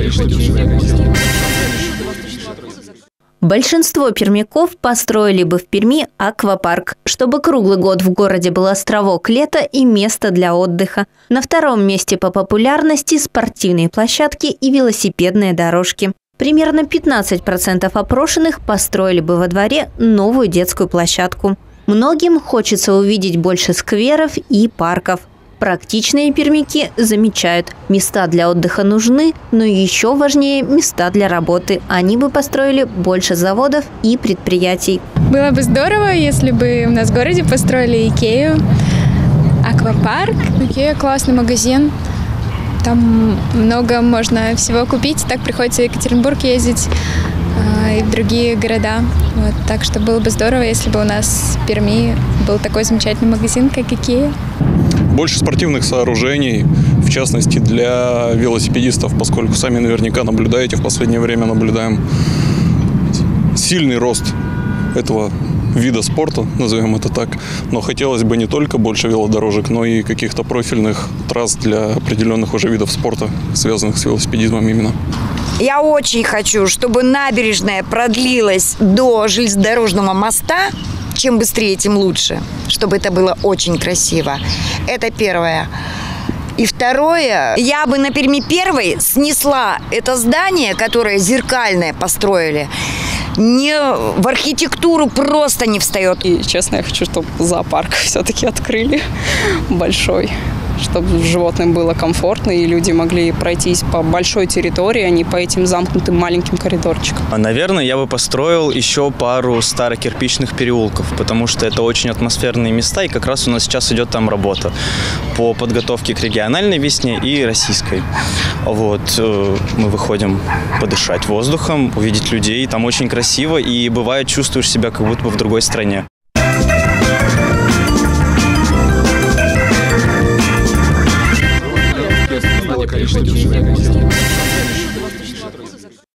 Большинство пермяков построили бы в Перми аквапарк, чтобы круглый год в городе был островок лета и место для отдыха. На втором месте по популярности спортивные площадки и велосипедные дорожки. Примерно 15% опрошенных построили бы во дворе новую детскую площадку. Многим хочется увидеть больше скверов и парков. Практичные пермяки замечают, места для отдыха нужны, но еще важнее места для работы. Они бы построили больше заводов и предприятий. Было бы здорово, если бы у нас в городе построили Икею, аквапарк. Икея – классный магазин. Там много можно всего купить. Так приходится в Екатеринбург ездить и в другие города. Вот. Так что было бы здорово, если бы у нас в Перми был такой замечательный магазин, как Икея. Больше спортивных сооружений, в частности для велосипедистов, поскольку сами наверняка наблюдаете, в последнее время наблюдаем сильный рост этого вида спорта, назовем это так. Но хотелось бы не только больше велодорожек, но и каких-то профильных трасс для определенных уже видов спорта, связанных с велосипедизмом именно. Я очень хочу, чтобы набережная продлилась до железнодорожного моста. Чем быстрее, тем лучше, чтобы это было очень красиво. Это первое. И второе, я бы на Перми-1 снесла это здание, которое зеркальное построили. В архитектуру просто не встает. И, честно, я хочу, чтобы зоопарк все-таки открыли большой, чтобы животным было комфортно и люди могли пройтись по большой территории, а не по этим замкнутым маленьким коридорчикам. Наверное, я бы построил еще пару старокирпичных переулков, потому что это очень атмосферные места, и как раз у нас сейчас идет там работа по подготовке к региональной весне и российской. Вот, мы выходим подышать воздухом, увидеть людей, там очень красиво, и бывает чувствуешь себя как будто бы в другой стране. Количество